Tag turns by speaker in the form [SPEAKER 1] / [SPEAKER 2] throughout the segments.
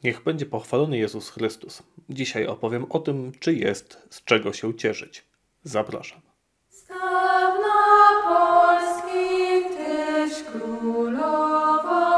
[SPEAKER 1] Niech będzie pochwalony Jezus Chrystus. Dzisiaj opowiem o tym, czy jest z czego się cieszyć. Zapraszam.
[SPEAKER 2] Z dawna Polski Tyś królowo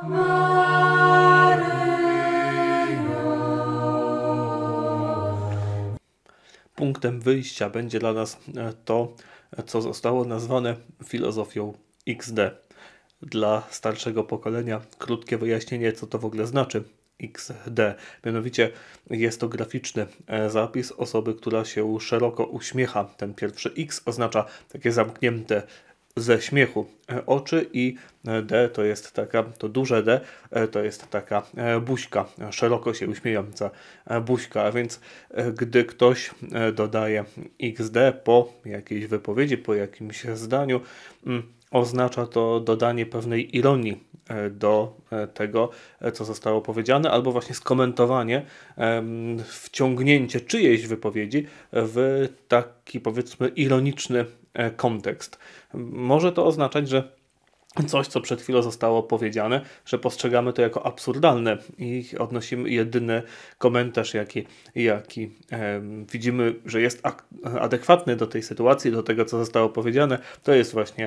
[SPEAKER 2] Maryjo.
[SPEAKER 1] Punktem wyjścia będzie dla nas to, co zostało nazwane filozofią XD. Dla starszego pokolenia krótkie wyjaśnienie, co to w ogóle znaczy XD. Mianowicie jest to graficzny zapis osoby, która się szeroko uśmiecha. Ten pierwszy X oznacza takie zamknięte ze śmiechu oczy i D to jest taka, to duże D to jest taka buźka, szeroko się uśmiejąca buźka, a więc gdy ktoś dodaje XD po jakiejś wypowiedzi, po jakimś zdaniu, oznacza to dodanie pewnej ironii do tego, co zostało powiedziane, albo właśnie skomentowanie, wciągnięcie czyjejś wypowiedzi w taki, powiedzmy, ironiczny kontekst. Może to oznaczać, że coś, co przed chwilą zostało powiedziane, że postrzegamy to jako absurdalne i odnosimy jedyny komentarz, jaki widzimy, że jest adekwatny do tej sytuacji, do tego, co zostało powiedziane, to jest właśnie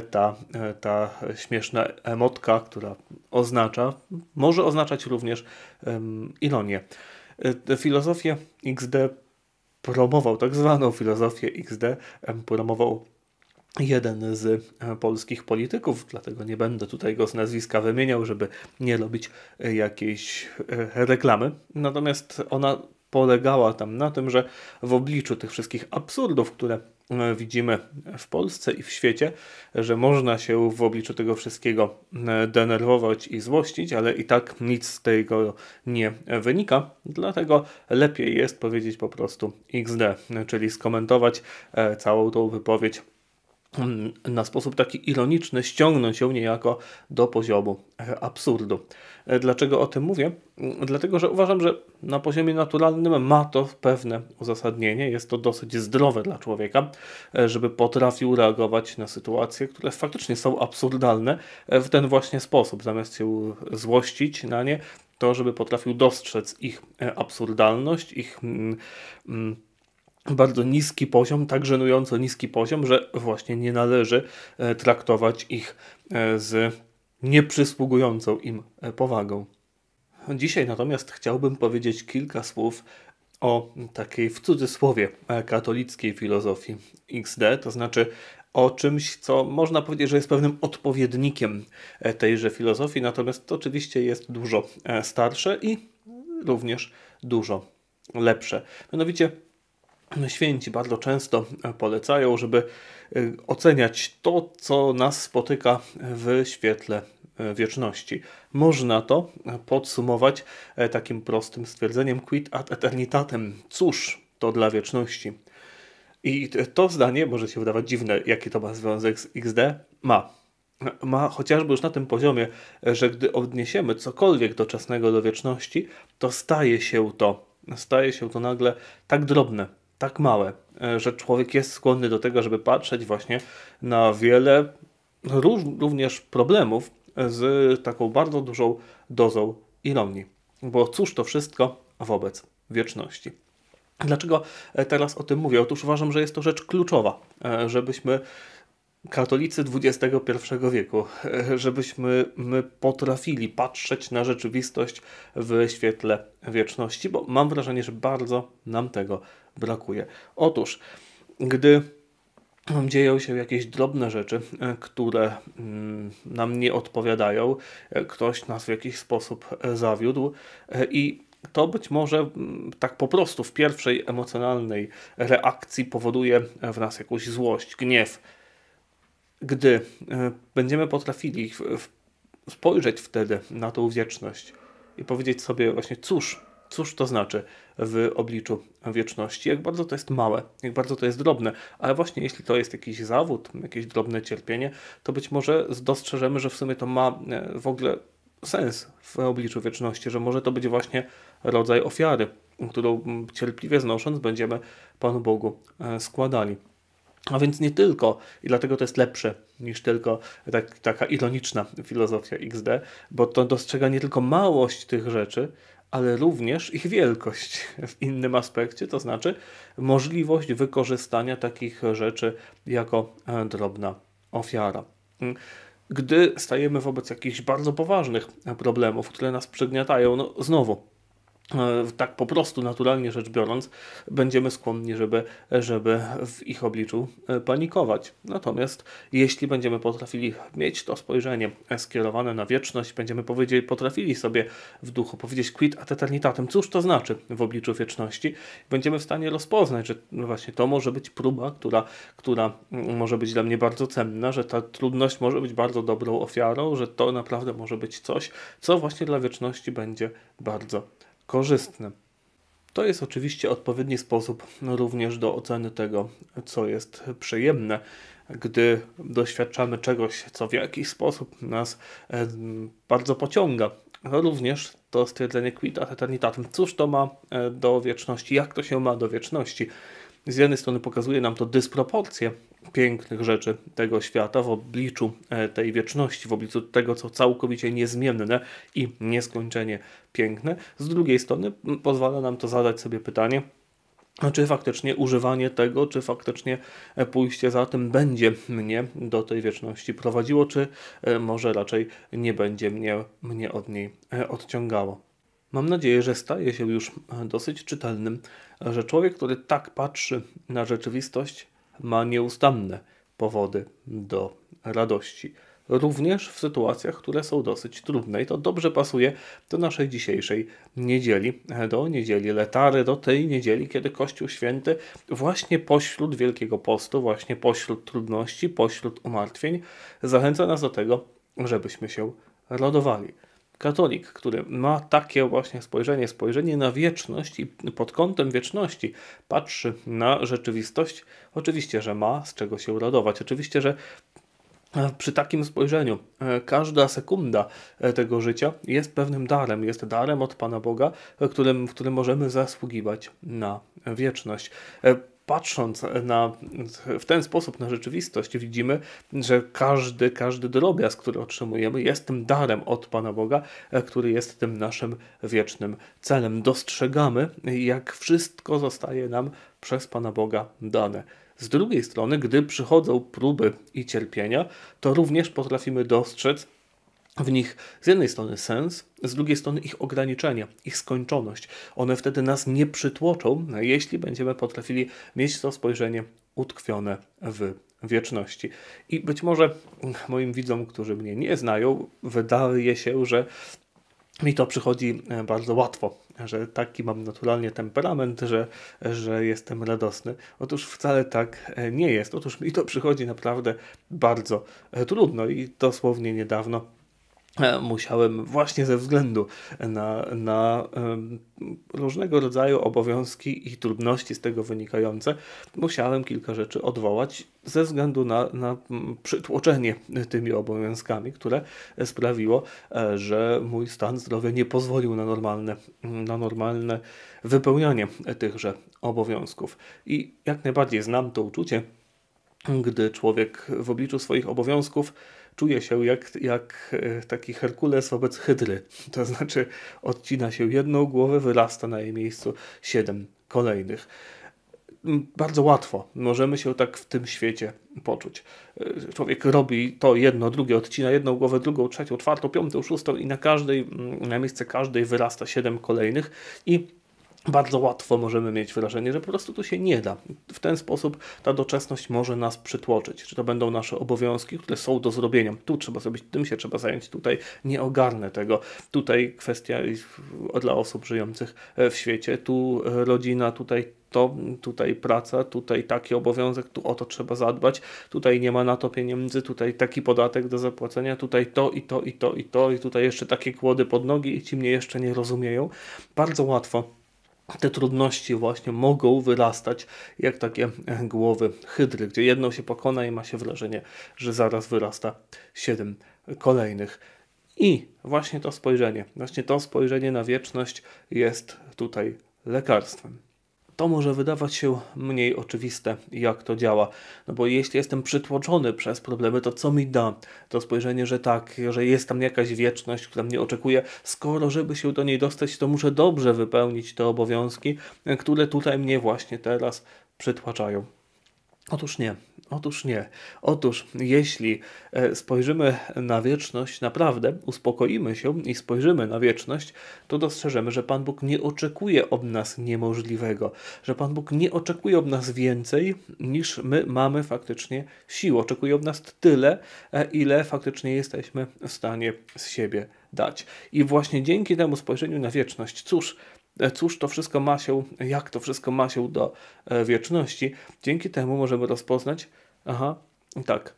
[SPEAKER 1] ta śmieszna emotka, która może oznaczać również ironię. Filozofię XD promował, tak zwaną filozofię XD, promował jeden z polskich polityków, dlatego nie będę tutaj go z nazwiska wymieniał, żeby nie robić jakiejś reklamy. Natomiast ona polegała tam na tym, że w obliczu tych wszystkich absurdów, które widzimy w Polsce i w świecie, że można się w obliczu tego wszystkiego denerwować i złościć, ale i tak nic z tego nie wynika. Dlatego lepiej jest powiedzieć po prostu XD, czyli skomentować całą tą wypowiedź na sposób taki ironiczny, ściągnąć ją niejako do poziomu absurdu. Dlaczego o tym mówię? Dlatego, że uważam, że na poziomie naturalnym ma to pewne uzasadnienie. Jest to dosyć zdrowe dla człowieka, żeby potrafił reagować na sytuacje, które faktycznie są absurdalne w ten właśnie sposób. Zamiast się złościć na nie, to żeby potrafił dostrzec ich absurdalność, ich bardzo niski poziom, tak żenująco niski poziom, że właśnie nie należy traktować ich z nieprzysługującą im powagą. Dzisiaj natomiast chciałbym powiedzieć kilka słów o takiej w cudzysłowie katolickiej filozofii XD, to znaczy o czymś, co można powiedzieć, że jest pewnym odpowiednikiem tejże filozofii, natomiast to oczywiście jest dużo starsze i również dużo lepsze. Mianowicie święci bardzo często polecają, żeby oceniać to, co nas spotyka w świetle wieczności. Można to podsumować takim prostym stwierdzeniem quid ad eternitatem. Cóż to dla wieczności? I to zdanie może się wydawać dziwne, jaki to ma związek z XD. Ma chociażby już na tym poziomie, że gdy odniesiemy cokolwiek doczesnego do wieczności, to staje się to nagle tak drobne, tak małe, że człowiek jest skłonny do tego, żeby patrzeć właśnie na wiele również problemów z taką bardzo dużą dozą ironii. Bo cóż to wszystko wobec wieczności. Dlaczego teraz o tym mówię? Otóż uważam, że jest to rzecz kluczowa, żebyśmy katolicy XXI wieku, żebyśmy my potrafili patrzeć na rzeczywistość w świetle wieczności, bo mam wrażenie, że bardzo nam tego brakuje. Otóż, gdy dzieją się jakieś drobne rzeczy, które nam nie odpowiadają, ktoś nas w jakiś sposób zawiódł i to być może tak po prostu w pierwszej emocjonalnej reakcji powoduje w nas jakąś złość, gniew. Gdy będziemy potrafili spojrzeć wtedy na tą wieczność i powiedzieć sobie właśnie, cóż to znaczy w obliczu wieczności, jak bardzo to jest małe, jak bardzo to jest drobne, ale właśnie jeśli to jest jakiś zawód, jakieś drobne cierpienie, to być może dostrzeżemy, że w sumie to ma w ogóle sens w obliczu wieczności, że może to być właśnie rodzaj ofiary, którą cierpliwie znosząc będziemy Panu Bogu składali. A więc nie tylko, i dlatego to jest lepsze niż tylko taka ironiczna filozofia XD, bo to dostrzega nie tylko małość tych rzeczy, ale również ich wielkość w innym aspekcie, to znaczy możliwość wykorzystania takich rzeczy jako drobna ofiara. Gdy stajemy wobec jakichś bardzo poważnych problemów, które nas przygniatają, no znowu, tak po prostu, naturalnie rzecz biorąc, będziemy skłonni, żeby w ich obliczu panikować. Natomiast jeśli będziemy potrafili mieć to spojrzenie skierowane na wieczność, będziemy potrafili sobie w duchu powiedzieć quid ad eternitatem, cóż to znaczy w obliczu wieczności, będziemy w stanie rozpoznać, że właśnie to może być próba, która może być dla mnie bardzo cenna, że ta trudność może być bardzo dobrą ofiarą, że to naprawdę może być coś, co właśnie dla wieczności będzie bardzo korzystne. To jest oczywiście odpowiedni sposób również do oceny tego, co jest przyjemne, gdy doświadczamy czegoś, co w jakiś sposób nas bardzo pociąga. Również to stwierdzenie quid ad eternitatem. Cóż to ma do wieczności? Jak to się ma do wieczności? Z jednej strony pokazuje nam to dysproporcję pięknych rzeczy tego świata w obliczu tej wieczności, w obliczu tego, co całkowicie niezmienne i nieskończenie piękne. Z drugiej strony pozwala nam to zadać sobie pytanie, czy faktycznie używanie tego, czy faktycznie pójście za tym będzie mnie do tej wieczności prowadziło, czy może raczej nie będzie mnie od niej odciągało. Mam nadzieję, że staje się już dosyć czytelnym, że człowiek, który tak patrzy na rzeczywistość, ma nieustanne powody do radości. Również w sytuacjach, które są dosyć trudne. I to dobrze pasuje do naszej dzisiejszej niedzieli, do niedzieli Letary, do tej niedzieli, kiedy Kościół Święty właśnie pośród Wielkiego Postu, właśnie pośród trudności, pośród umartwień zachęca nas do tego, żebyśmy się radowali. Katolik, który ma takie właśnie spojrzenie na wieczność i pod kątem wieczności patrzy na rzeczywistość, oczywiście, że ma z czego się radować. Oczywiście, że przy takim spojrzeniu każda sekunda tego życia jest pewnym darem, jest darem od Pana Boga, w którym możemy zasługiwać na wieczność. Patrząc w ten sposób na rzeczywistość, widzimy, że każdy drobiazg, który otrzymujemy, jest tym darem od Pana Boga, który jest tym naszym wiecznym celem. Dostrzegamy, jak wszystko zostaje nam przez Pana Boga dane. Z drugiej strony, gdy przychodzą próby i cierpienia, to również potrafimy dostrzec w nich z jednej strony sens, z drugiej strony ich ograniczenia, ich skończoność. One wtedy nas nie przytłoczą, jeśli będziemy potrafili mieć to spojrzenie utkwione w wieczności. I być może moim widzom, którzy mnie nie znają, wydaje się, że mi to przychodzi bardzo łatwo, że taki mam naturalnie temperament, że jestem radosny. Otóż wcale tak nie jest. Otóż mi to przychodzi naprawdę bardzo trudno i dosłownie niedawno musiałem właśnie ze względu na różnego rodzaju obowiązki i trudności z tego wynikające, musiałem kilka rzeczy odwołać ze względu na przytłoczenie tymi obowiązkami, które sprawiło, że mój stan zdrowia nie pozwolił na normalne wypełnianie tychże obowiązków. I jak najbardziej znam to uczucie, gdy człowiek w obliczu swoich obowiązków czuje się jak taki Herkules wobec hydry. To znaczy odcina się jedną głowę, wyrasta na jej miejscu 7 kolejnych. Bardzo łatwo możemy się tak w tym świecie poczuć. Człowiek robi to jedno, drugie, odcina jedną głowę, drugą, trzecią, czwartą, piątą, szóstą i na miejsce każdej wyrasta 7 kolejnych i bardzo łatwo możemy mieć wrażenie, że po prostu tu się nie da. W ten sposób ta doczesność może nas przytłoczyć. Czy to będą nasze obowiązki, które są do zrobienia. Tu trzeba zrobić, tym się trzeba zająć, tutaj nie ogarnę tego. Tutaj kwestia dla osób żyjących w świecie, tu rodzina, tutaj to, tutaj praca, tutaj taki obowiązek, tu o to trzeba zadbać, tutaj nie ma na to pieniędzy, tutaj taki podatek do zapłacenia, tutaj to i to i to i to i tutaj jeszcze takie kłody pod nogi i ci mnie jeszcze nie rozumieją. Bardzo łatwo te trudności właśnie mogą wyrastać jak takie głowy hydry, gdzie jedną się pokona i ma się wrażenie, że zaraz wyrasta 7 kolejnych. I właśnie to spojrzenie na wieczność jest tutaj lekarstwem. to może wydawać się mniej oczywiste, jak to działa. No bo jeśli jestem przytłoczony przez problemy, to co mi da to spojrzenie, że tak, że jest tam jakaś wieczność, która mnie oczekuje, skoro żeby się do niej dostać, to muszę dobrze wypełnić te obowiązki, które tutaj mnie właśnie teraz przytłaczają. Otóż nie, otóż nie. Otóż jeśli spojrzymy na wieczność, naprawdę uspokoimy się i spojrzymy na wieczność, to dostrzeżemy, że Pan Bóg nie oczekuje od nas niemożliwego, że Pan Bóg nie oczekuje od nas więcej, niż my mamy faktycznie sił. Oczekuje od nas tyle, ile faktycznie jesteśmy w stanie z siebie dać. I właśnie dzięki temu spojrzeniu na wieczność, cóż to wszystko ma się, jak to wszystko ma się do wieczności, dzięki temu możemy rozpoznać, tak,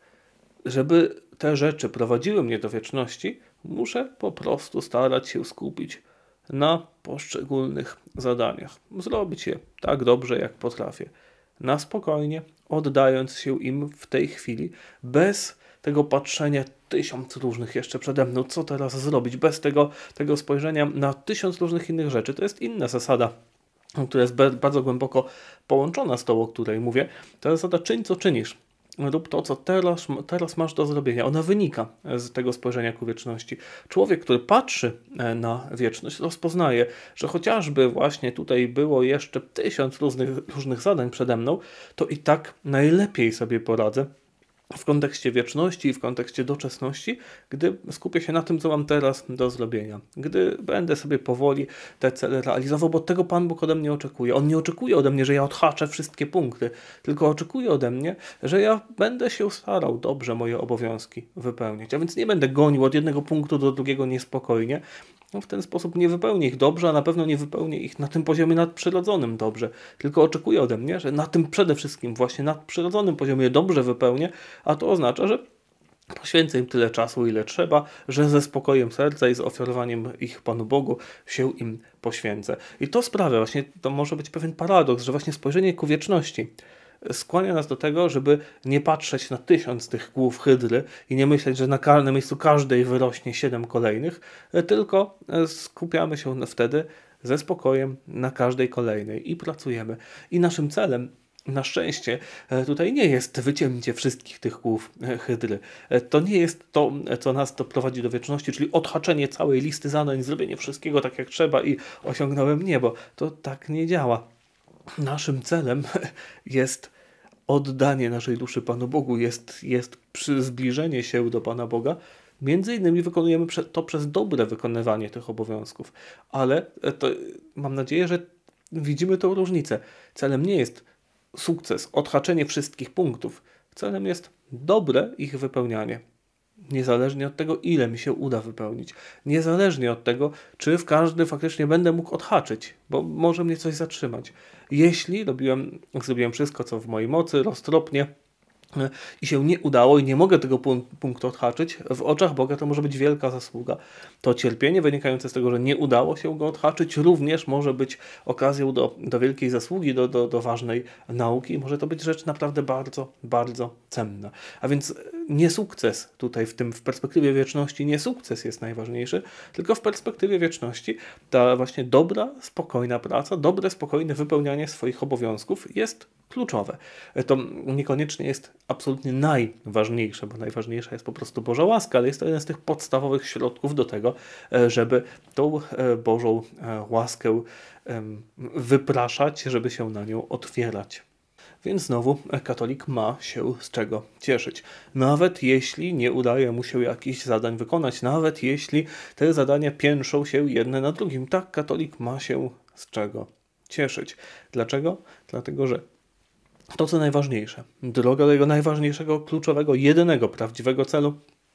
[SPEAKER 1] żeby te rzeczy prowadziły mnie do wieczności, muszę po prostu starać się skupić na poszczególnych zadaniach. Zrobić je tak dobrze, jak potrafię. Na spokojnie, oddając się im w tej chwili, bez tego patrzenia 1000 różnych jeszcze przede mną, co teraz zrobić, bez tego spojrzenia na 1000 różnych innych rzeczy. To jest inna zasada, która jest bardzo głęboko połączona z tą, o której mówię. To jest zasada czyń, co czynisz. Rób to, co teraz masz do zrobienia. Ona wynika z tego spojrzenia ku wieczności. Człowiek, który patrzy na wieczność, rozpoznaje, że chociażby właśnie tutaj było jeszcze 1000 różnych zadań przede mną, to i tak najlepiej sobie poradzę w kontekście wieczności i w kontekście doczesności, gdy skupię się na tym, co mam teraz do zrobienia. Gdy będę sobie powoli te cele realizował, bo tego Pan Bóg ode mnie oczekuje. On nie oczekuje ode mnie, że ja odhaczę wszystkie punkty, tylko oczekuje ode mnie, że ja będę się starał dobrze moje obowiązki wypełniać. A więc nie będę gonił od jednego punktu do drugiego niespokojnie. W ten sposób nie wypełnię ich dobrze, a na pewno nie wypełnię ich na tym poziomie nadprzyrodzonym dobrze. Tylko oczekuje ode mnie, że na tym przede wszystkim właśnie nadprzyrodzonym poziomie dobrze wypełnię, a to oznacza, że poświęcę im tyle czasu, ile trzeba, że ze spokojem serca i z ofiarowaniem ich Panu Bogu się im poświęcę. I to sprawia właśnie, to może być pewien paradoks, że właśnie spojrzenie ku wieczności skłania nas do tego, żeby nie patrzeć na 1000 tych głów hydry i nie myśleć, że na miejscu każdej wyrośnie 7 kolejnych, tylko skupiamy się wtedy ze spokojem na każdej kolejnej i pracujemy. I naszym celem, na szczęście, tutaj nie jest wycięcie wszystkich tych głów hydry. To nie jest to, co nas prowadzi do wieczności, czyli odhaczenie całej listy zadań, zrobienie wszystkiego tak jak trzeba i osiągnąłem niebo. To tak nie działa. Naszym celem jest oddanie naszej duszy Panu Bogu, jest zbliżenie się do Pana Boga. Między innymi wykonujemy to przez dobre wykonywanie tych obowiązków. Ale mam nadzieję, że widzimy tą różnicę. Celem nie jest sukces, odhaczenie wszystkich punktów. Celem jest dobre ich wypełnianie. Niezależnie od tego, ile mi się uda wypełnić. Niezależnie od tego, czy w każdy faktycznie będę mógł odhaczyć, bo może mnie coś zatrzymać. Jeśli zrobiłem wszystko, co w mojej mocy, roztropnie i się nie udało i nie mogę tego punktu odhaczyć, w oczach Boga to może być wielka zasługa. To cierpienie wynikające z tego, że nie udało się go odhaczyć, również może być okazją do wielkiej zasługi, do ważnej nauki. Może to być rzecz naprawdę bardzo, bardzo cenna. A więc nie sukces tutaj w perspektywie wieczności, nie sukces jest najważniejszy, tylko w perspektywie wieczności ta właśnie dobra, spokojna praca, dobre, spokojne wypełnianie swoich obowiązków jest kluczowe. To niekoniecznie jest absolutnie najważniejsze, bo najważniejsza jest po prostu Boża łaska, ale jest to jeden z tych podstawowych środków do tego, żeby tą Bożą łaskę wypraszać, żeby się na nią otwierać. Więc znowu katolik ma się z czego cieszyć. Nawet jeśli nie udaje mu się jakichś zadań wykonać, nawet jeśli te zadania piętrzą się jedne na drugim, tak katolik ma się z czego cieszyć. Dlaczego? Dlatego, że to, co najważniejsze, droga do jego najważniejszego, kluczowego, jedynego, prawdziwego celu,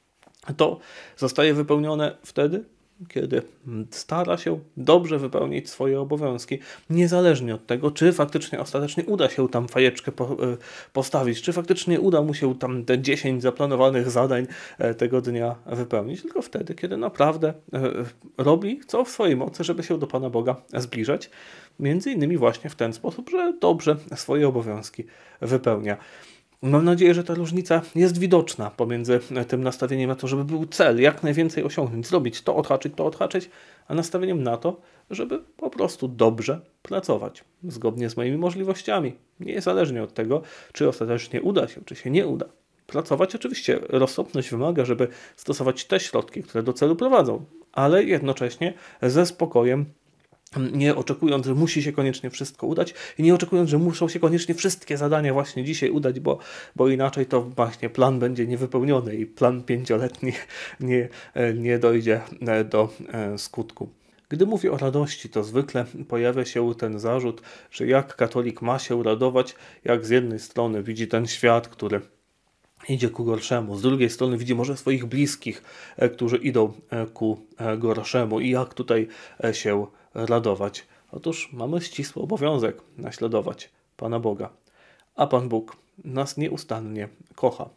[SPEAKER 1] to zostaje wypełnione wtedy, kiedy stara się dobrze wypełnić swoje obowiązki, niezależnie od tego, czy faktycznie ostatecznie uda się tam fajeczkę postawić, czy faktycznie uda mu się tam te 10 zaplanowanych zadań tego dnia wypełnić, tylko wtedy, kiedy naprawdę robi co w swojej mocy, żeby się do Pana Boga zbliżać, między innymi właśnie w ten sposób, że dobrze swoje obowiązki wypełnia. Mam nadzieję, że ta różnica jest widoczna pomiędzy tym nastawieniem na to, żeby był cel, jak najwięcej osiągnąć, zrobić to odhaczyć, a nastawieniem na to, żeby po prostu dobrze pracować, zgodnie z moimi możliwościami, niezależnie od tego, czy ostatecznie uda się, czy się nie uda. Pracować oczywiście rozsądność wymaga, żeby stosować te środki, które do celu prowadzą, ale jednocześnie ze spokojem, nie oczekując, że musi się koniecznie wszystko udać i nie oczekując, że muszą się koniecznie wszystkie zadania właśnie dzisiaj udać, bo inaczej to właśnie plan będzie niewypełniony i plan 5-letni nie dojdzie do skutku. Gdy mówię o radości, to zwykle pojawia się ten zarzut, że jak katolik ma się radować, jak z jednej strony widzi ten świat, który idzie ku gorszemu, z drugiej strony widzi może swoich bliskich, którzy idą ku gorszemu i jak tutaj się radować. Otóż mamy ścisły obowiązek naśladować Pana Boga, a Pan Bóg nas nieustannie kocha.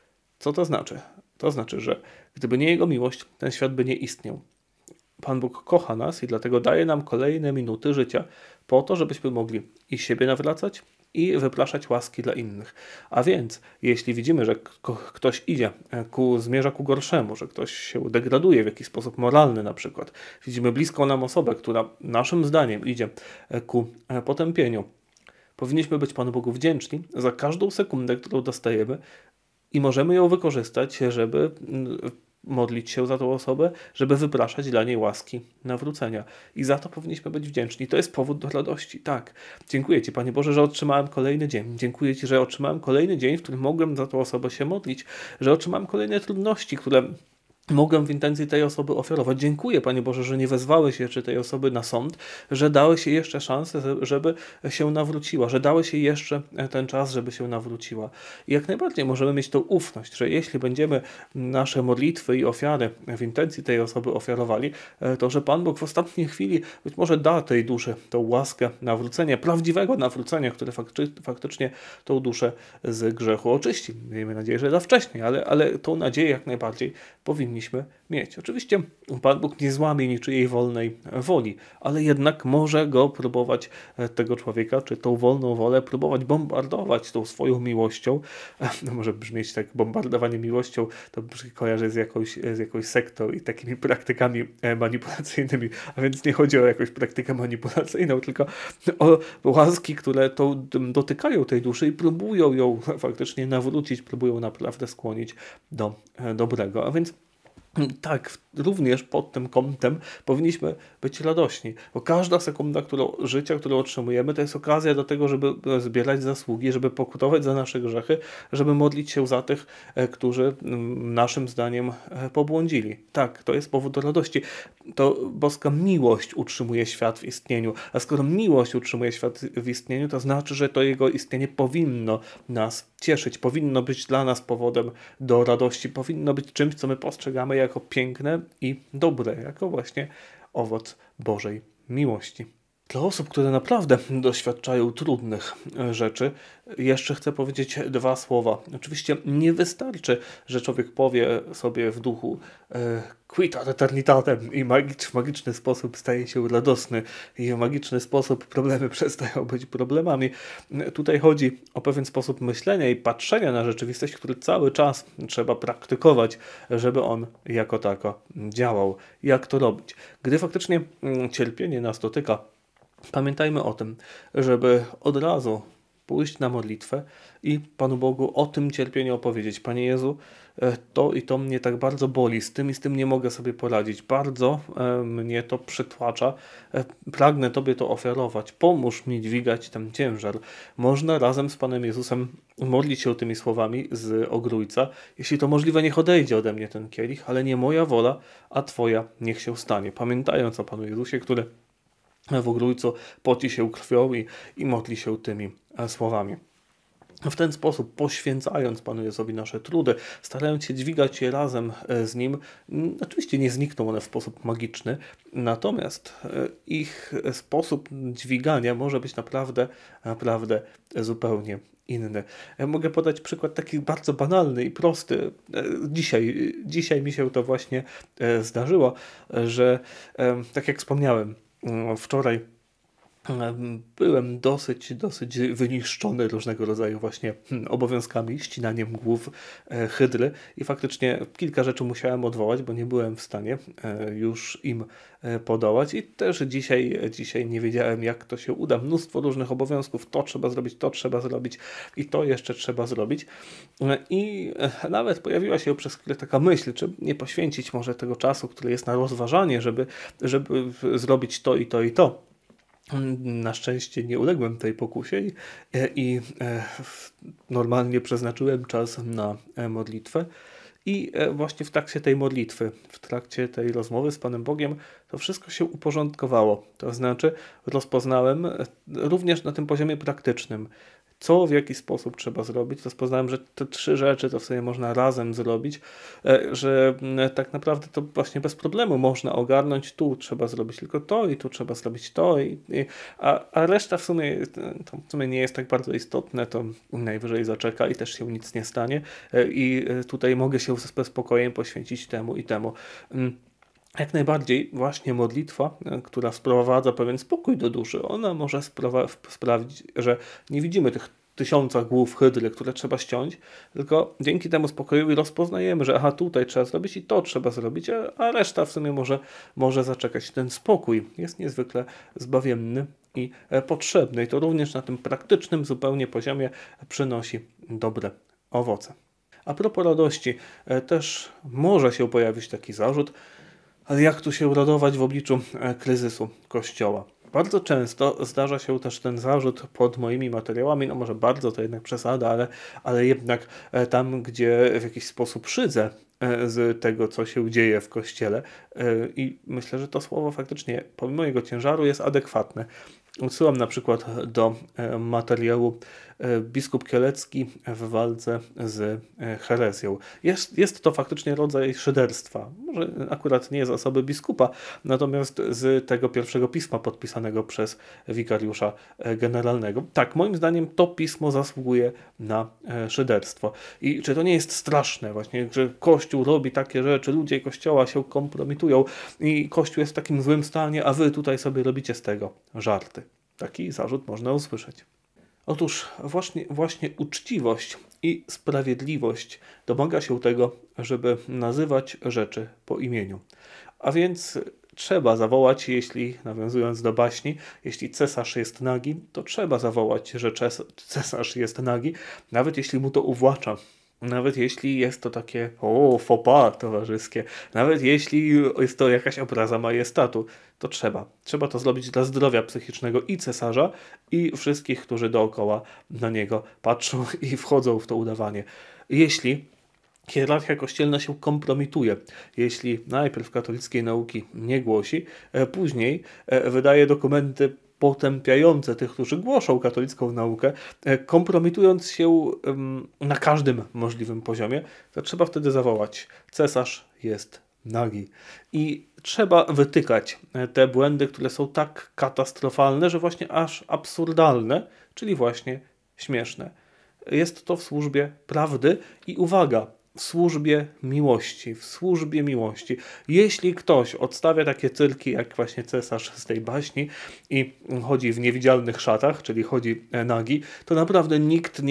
[SPEAKER 1] Co to znaczy? To znaczy, że gdyby nie Jego miłość, ten świat by nie istniał. Pan Bóg kocha nas i dlatego daje nam kolejne minuty życia po to, żebyśmy mogli i siebie nawracać, i wypraszać łaski dla innych. A więc, jeśli widzimy, że ktoś zmierza ku gorszemu, że ktoś się degraduje w jakiś sposób moralny na przykład, widzimy bliską nam osobę, która naszym zdaniem idzie ku potępieniu, powinniśmy być Panu Bogu wdzięczni za każdą sekundę, którą dostajemy i możemy ją wykorzystać, żeby modlić się za tą osobę, żeby wypraszać dla niej łaski nawrócenia. I za to powinniśmy być wdzięczni. To jest powód do radości. Tak. Dziękuję Ci, Panie Boże, że otrzymałem kolejny dzień. Dziękuję Ci, że otrzymałem kolejny dzień, w którym mogłem za tą osobę się modlić, że otrzymałem kolejne trudności, które mogę w intencji tej osoby ofiarować. Dziękuję, Panie Boże, że nie wezwałeś jeszcze tej osoby na sąd, że dałeś jej jeszcze szansę, żeby się nawróciła, że dałeś jej jeszcze ten czas, żeby się nawróciła. I jak najbardziej możemy mieć tą ufność, że jeśli będziemy nasze modlitwy i ofiary w intencji tej osoby ofiarowali, to że Pan Bóg w ostatniej chwili być może da tej duszy tą łaskę nawrócenia, prawdziwego nawrócenia, które faktycznie tą duszę z grzechu oczyści. Miejmy nadzieję, że da wcześniej, ale tą nadzieję jak najbardziej powinniśmy mieć. Oczywiście Pan Bóg nie złamie niczyjej wolnej woli, ale jednak może go próbować, tego człowieka, czy tą wolną wolę, próbować bombardować tą swoją miłością. No może brzmieć tak, bombardowanie miłością, to kojarzy z jakąś sektą i takimi praktykami manipulacyjnymi, a więc nie chodzi o jakąś praktykę manipulacyjną, tylko o łaski, które dotykają tej duszy i próbują ją faktycznie nawrócić, próbują naprawdę skłonić do dobrego. A więc tak, również pod tym kątem powinniśmy być radośni, bo każda sekunda życia, którą otrzymujemy, to jest okazja do tego, żeby zbierać zasługi, żeby pokutować za nasze grzechy, żeby modlić się za tych, którzy naszym zdaniem pobłądzili. Tak, to jest powód do radości. To boska miłość utrzymuje świat w istnieniu, a skoro miłość utrzymuje świat w istnieniu, to znaczy, że to jego istnienie powinno nas cieszyć, powinno być dla nas powodem do radości, powinno być czymś, co my postrzegamy jako piękne i dobre, jako właśnie owoc Bożej miłości. Dla osób, które naprawdę doświadczają trudnych rzeczy, jeszcze chcę powiedzieć 2 słowa. Oczywiście nie wystarczy, że człowiek powie sobie w duchu quid ad eternitatem i w magiczny sposób staje się radosny i w magiczny sposób problemy przestają być problemami. Tutaj chodzi o pewien sposób myślenia i patrzenia na rzeczywistość, który cały czas trzeba praktykować, żeby on jako tako działał. Jak to robić? Gdy faktycznie cierpienie nas dotyka, pamiętajmy o tym, żeby od razu pójść na modlitwę i Panu Bogu o tym cierpieniu opowiedzieć. Panie Jezu, to i to mnie tak bardzo boli, z tym nie mogę sobie poradzić. Bardzo mnie to przytłacza. Pragnę Tobie to ofiarować. Pomóż mi dźwigać ten ciężar. Można razem z Panem Jezusem modlić się tymi słowami z ogrójca. Jeśli to możliwe, niech odejdzie ode mnie ten kielich, ale nie moja wola, a Twoja niech się stanie. Pamiętając o Panu Jezusie, który w ogrójcu poci się krwią i modli się tymi słowami. W ten sposób, poświęcając Panu Jezusowi nasze trudy, starając się dźwigać je razem z Nim, oczywiście nie znikną one w sposób magiczny, natomiast ich sposób dźwigania może być naprawdę zupełnie inny. Ja mogę podać przykład taki bardzo banalny i prosty. Dzisiaj mi się to właśnie zdarzyło, że tak jak wspomniałem, wczoraj byłem dosyć wyniszczony różnego rodzaju właśnie obowiązkami, ścinaniem głów hydry i faktycznie kilka rzeczy musiałem odwołać, bo nie byłem w stanie już im podołać i też dzisiaj nie wiedziałem, jak to się uda. Mnóstwo różnych obowiązków, to trzeba zrobić i to jeszcze trzeba zrobić. I nawet pojawiła się przez chwilę taka myśl, czy nie poświęcić może tego czasu, który jest na rozważanie, żeby zrobić to i to i to. Na szczęście nie uległem tej pokusie i normalnie przeznaczyłem czas na modlitwę. I właśnie w trakcie tej modlitwy, w trakcie tej rozmowy z Panem Bogiem, to wszystko się uporządkowało. To znaczy rozpoznałem również na tym poziomie praktycznym, co w jaki sposób trzeba zrobić. Rozpoznałem, że te 3 rzeczy to w sobie można razem zrobić, że tak naprawdę to właśnie bez problemu można ogarnąć. Tu trzeba zrobić tylko to i tu trzeba zrobić to, a reszta w sumie nie jest tak bardzo istotne, to najwyżej zaczeka i też się nic nie stanie i tutaj mogę się ze spokojem poświęcić temu i temu. Jak najbardziej właśnie modlitwa, która sprowadza pewien spokój do duszy, ona może sprawić, że nie widzimy tych 1000 głów hydry, które trzeba ściąć, tylko dzięki temu spokojowi rozpoznajemy, że aha, tutaj trzeba zrobić i to trzeba zrobić, a reszta w sumie może zaczekać. Ten spokój jest niezwykle zbawienny i potrzebny i to również na tym praktycznym zupełnie poziomie przynosi dobre owoce. A propos radości, też może się pojawić taki zarzut, ale jak tu się radować w obliczu kryzysu Kościoła? Bardzo często zdarza się też ten zarzut pod moimi materiałami, no może bardzo to jednak przesada, ale jednak tam, gdzie w jakiś sposób szydzę z tego, co się dzieje w Kościele i myślę, że to słowo faktycznie pomimo jego ciężaru jest adekwatne. Odsyłam na przykład do materiału Biskup Kielecki w walce z herezją. Jest to faktycznie rodzaj szyderstwa. Może akurat nie z osoby biskupa, natomiast z tego pierwszego pisma podpisanego przez wikariusza generalnego. Tak, moim zdaniem to pismo zasługuje na szyderstwo. I czy to nie jest straszne właśnie, że Kościół robi takie rzeczy, ludzie Kościoła się kompromitują i Kościół jest w takim złym stanie, a wy tutaj sobie robicie z tego żarty. Taki zarzut można usłyszeć. Otóż właśnie uczciwość i sprawiedliwość domaga się tego, żeby nazywać rzeczy po imieniu. A więc trzeba zawołać, nawiązując do baśni, jeśli cesarz jest nagi, to trzeba zawołać, że cesarz jest nagi, nawet jeśli mu to uwłacza. Nawet jeśli jest to takie faux pas towarzyskie, nawet jeśli jest to jakaś obraza majestatu, to trzeba. Trzeba to zrobić dla zdrowia psychicznego i cesarza, i wszystkich, którzy dookoła na niego patrzą i wchodzą w to udawanie. Jeśli hierarchia kościelna się kompromituje, jeśli najpierw katolickiej nauki nie głosi, później wydaje dokumenty potępiające tych, którzy głoszą katolicką naukę, kompromitując się na każdym możliwym poziomie, to trzeba wtedy zawołać: cesarz jest nagi. I trzeba wytykać te błędy, które są tak katastrofalne, że właśnie aż absurdalne, czyli właśnie śmieszne. Jest to w służbie prawdy i uwaga, w służbie miłości. Jeśli ktoś odstawia takie cyrki, jak właśnie cesarz z tej baśni i chodzi w niewidzialnych szatach, czyli chodzi nagi, to naprawdę nikt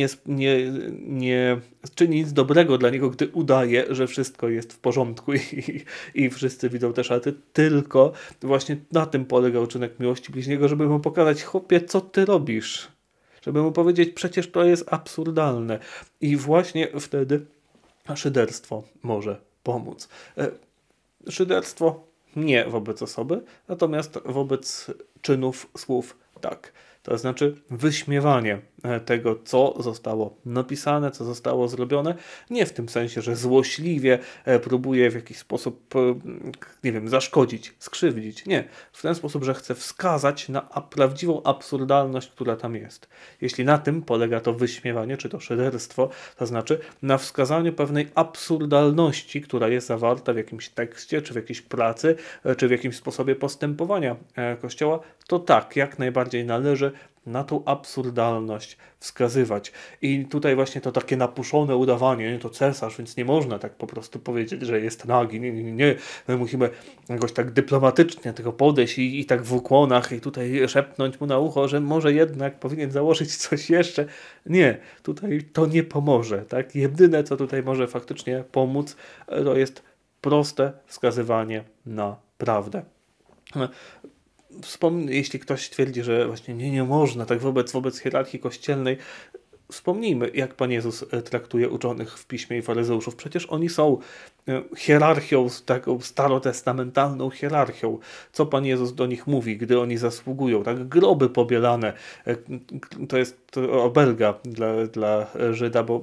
[SPEAKER 1] nie czyni nic dobrego dla niego, gdy udaje, że wszystko jest w porządku i wszyscy widzą te szaty, tylko właśnie na tym polega uczynek miłości bliźniego, żeby mu pokazać: chłopie, co ty robisz? Żeby mu powiedzieć: przecież to jest absurdalne. I właśnie wtedy szyderstwo może pomóc. Szyderstwo nie wobec osoby, natomiast wobec czynów, słów tak. To znaczy wyśmiewanie tego, co zostało napisane, co zostało zrobione. Nie w tym sensie, że złośliwie próbuje w jakiś sposób, zaszkodzić, skrzywdzić. Nie. W ten sposób, że chce wskazać na prawdziwą absurdalność, która tam jest. Jeśli na tym polega to wyśmiewanie, czy to szyderstwo, to znaczy na wskazaniu pewnej absurdalności, która jest zawarta w jakimś tekście, czy w jakiejś pracy, czy w jakimś sposobie postępowania Kościoła, to tak, jak najbardziej należy na tą absurdalność wskazywać. I tutaj właśnie to takie napuszone udawanie, nie, to cesarz, więc nie można tak po prostu powiedzieć, że jest nagi. Nie, nie, nie, nie. My musimy jakoś tak dyplomatycznie tego podejść i tak w ukłonach i tutaj szepnąć mu na ucho, że może jednak powinien założyć coś jeszcze. Nie, tutaj to nie pomoże. Tak? Jedyne, co tutaj może faktycznie pomóc, to jest proste wskazywanie na prawdę. Jeśli ktoś twierdzi, że właśnie nie można tak wobec hierarchii kościelnej, wspomnijmy, jak Pan Jezus traktuje uczonych w piśmie i faryzeuszów. Przecież oni są hierarchią, taką starotestamentalną hierarchią. Co Pan Jezus do nich mówi, gdy oni zasługują? Tak, groby pobielane. To jest obelga dla Żyda, bo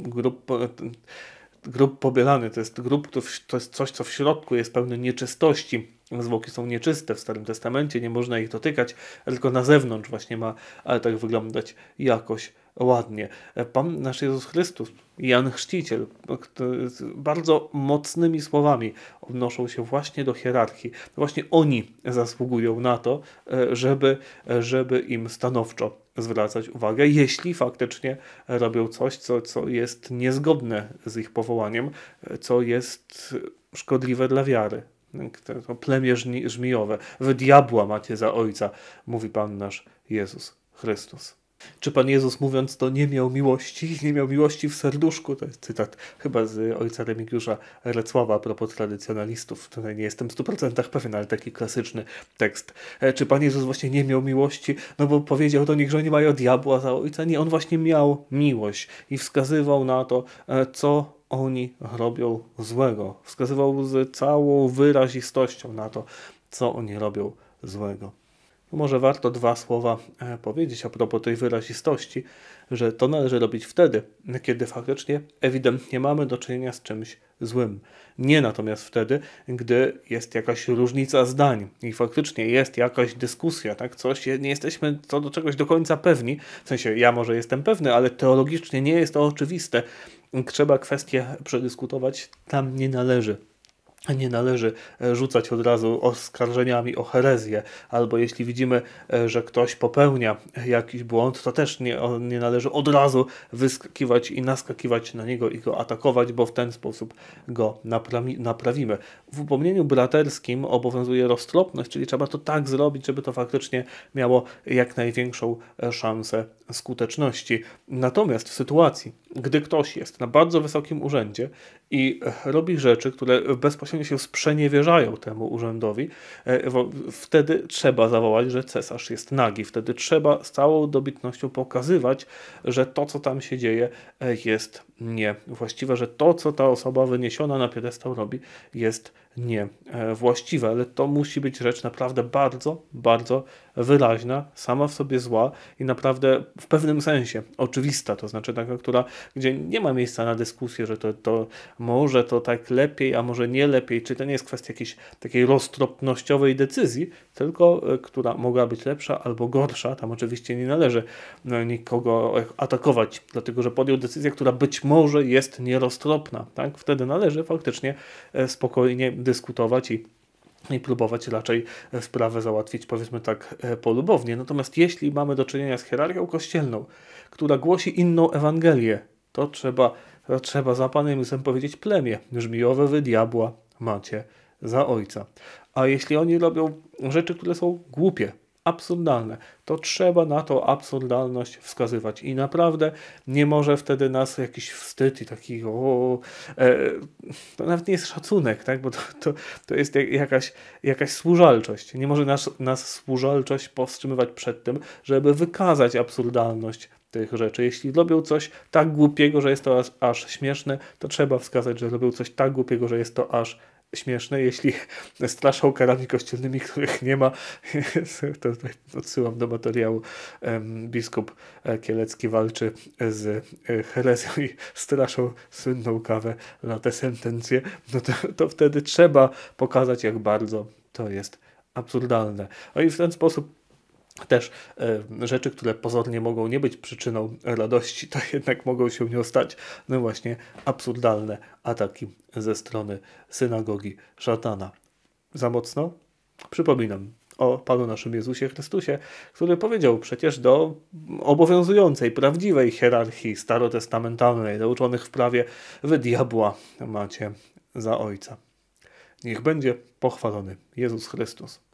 [SPEAKER 1] grób pobielany to jest grób, to jest coś, co w środku jest pełne nieczystości. Zwłoki są nieczyste w Starym Testamencie, nie można ich dotykać, tylko na zewnątrz właśnie ma tak wyglądać jakoś ładnie. Pan nasz Jezus Chrystus, Jan Chrzciciel, bardzo mocnymi słowami odnoszą się właśnie do hierarchii. Właśnie oni zasługują na to, żeby im stanowczo zwracać uwagę, jeśli faktycznie robią coś, co jest niezgodne z ich powołaniem, co jest szkodliwe dla wiary. To plemię żmijowe. Wy diabła macie za ojca, mówi Pan nasz Jezus Chrystus. Czy Pan Jezus, mówiąc to, nie miał miłości w serduszku? To jest cytat chyba z ojca Remigiusza Recława a propos tradycjonalistów. Tutaj nie jestem w 100% pewien, ale taki klasyczny tekst. Czy Pan Jezus właśnie nie miał miłości? No bo powiedział do nich, że oni mają diabła za ojca. Nie, On właśnie miał miłość i wskazywał na to, co oni robią złego. Wskazywał z całą wyrazistością na to, co oni robią złego. Może warto dwa słowa powiedzieć a propos tej wyrazistości, że to należy robić wtedy, kiedy faktycznie ewidentnie mamy do czynienia z czymś złym. Nie natomiast wtedy, gdy jest jakaś różnica zdań i faktycznie jest jakaś dyskusja, tak? Nie jesteśmy co do czegoś do końca pewni, w sensie ja może jestem pewny, ale teologicznie nie jest to oczywiste. Trzeba kwestię przedyskutować, tam nie należy. Nie należy rzucać od razu oskarżeniami o herezję, albo jeśli widzimy, że ktoś popełnia jakiś błąd, to też nie należy od razu wyskakiwać i naskakiwać na niego i go atakować, bo w ten sposób go naprawimy. W upomnieniu braterskim obowiązuje roztropność, czyli trzeba to tak zrobić, żeby to faktycznie miało jak największą szansę skuteczności. Natomiast w sytuacji, gdy ktoś jest na bardzo wysokim urzędzie i robi rzeczy, które bezpośrednio się sprzeniewierzają temu urzędowi, wtedy trzeba zawołać, że cesarz jest nagi. Wtedy trzeba z całą dobitnością pokazywać, że to, co tam się dzieje, jest niewłaściwe, że to, co ta osoba wyniesiona na piedestał robi, jest niewłaściwe, ale to musi być rzecz naprawdę bardzo, bardzo wyraźna, sama w sobie zła i naprawdę w pewnym sensie oczywista, to znaczy taka, gdzie nie ma miejsca na dyskusję, że to może to tak lepiej, a może nie lepiej, czy to nie jest kwestia jakiejś takiej roztropnościowej decyzji, tylko która mogła być lepsza albo gorsza. Tam oczywiście nie należy nikogo atakować, dlatego że podjął decyzję, która być może jest nieroztropna. Tak? Wtedy należy faktycznie spokojnie dyskutować i próbować raczej sprawę załatwić, powiedzmy tak, polubownie. Natomiast jeśli mamy do czynienia z hierarchią kościelną, która głosi inną Ewangelię, to trzeba za Panem Jezusem powiedzieć: plemię żmijowe, wy diabła macie za ojca. A jeśli oni robią rzeczy, które są głupie, absurdalne, to trzeba na tą absurdalność wskazywać i naprawdę nie może wtedy nas jakiś wstyd i taki to nawet nie jest szacunek, tak? Bo to jest jakaś służalczość. Nie może nas służalczość powstrzymywać przed tym, żeby wykazać absurdalność tych rzeczy. Jeśli robią coś tak głupiego, że jest to aż śmieszne, to trzeba wskazać, że robią coś tak głupiego, że jest to aż śmieszne. Jeśli straszą karami kościelnymi, których nie ma, to tutaj odsyłam do materiału, biskup Kielecki walczy z herezją i straszą słynną kawę late sentencje, no to wtedy trzeba pokazać, jak bardzo to jest absurdalne. No i w ten sposób też rzeczy, które pozornie mogą nie być przyczyną radości, to jednak mogą się nią stać. No właśnie, absurdalne ataki ze strony synagogi szatana. Za mocno? Przypominam, o Panu naszym Jezusie Chrystusie, który powiedział przecież do obowiązującej, prawdziwej hierarchii starotestamentalnej, nauczonych w prawie: wy diabła macie za ojca. Niech będzie pochwalony Jezus Chrystus.